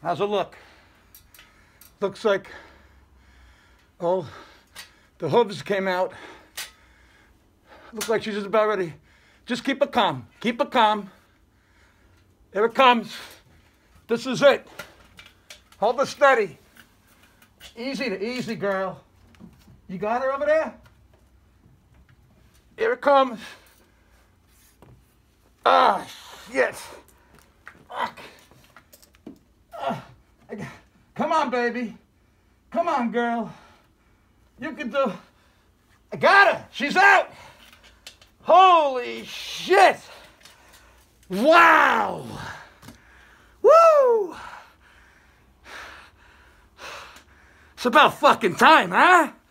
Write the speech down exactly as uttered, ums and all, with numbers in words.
How's it look? Looks like, oh, the hooves came out. Looks like she's just about ready. Just keep it calm. Keep it calm. Here it comes. This is it. Hold it steady. Easy to easy, girl. You got her over there? Here it comes. Ah, shit. Fuck. Ah, I got- come on, baby. Come on, girl. You can do. I got her. She's out. Holy shit. Wow. Woo. It's about fucking time, huh?